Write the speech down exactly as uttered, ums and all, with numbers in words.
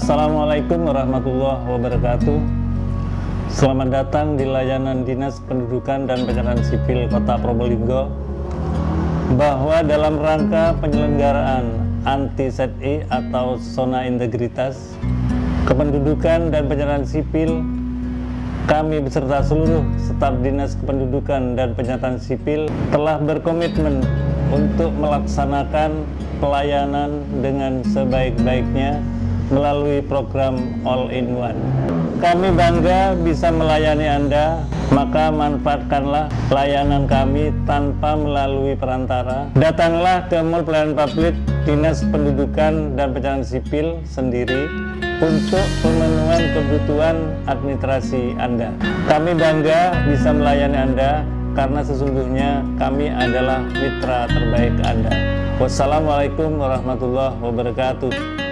Assalamualaikum warahmatullahi wabarakatuh. Selamat datang di layanan Dinas Pendudukan dan Pencatatan Sipil Kota Probolinggo. Bahwa dalam rangka penyelenggaraan anti Z I atau zona integritas kependudukan dan pencatatan sipil, kami beserta seluruh staf Dinas Kependudukan dan Pencatatan Sipil telah berkomitmen untuk melaksanakan pelayanan dengan sebaik-baiknya melalui program All in One. Kami bangga bisa melayani Anda, maka manfaatkanlah layanan kami tanpa melalui perantara. Datanglah ke Mall Pelayanan Publik Dinas Pendudukan dan Pencatatan Sipil sendiri untuk pemenuhan kebutuhan administrasi Anda. Kami bangga bisa melayani Anda karena sesungguhnya kami adalah mitra terbaik Anda. Wassalamualaikum warahmatullahi wabarakatuh.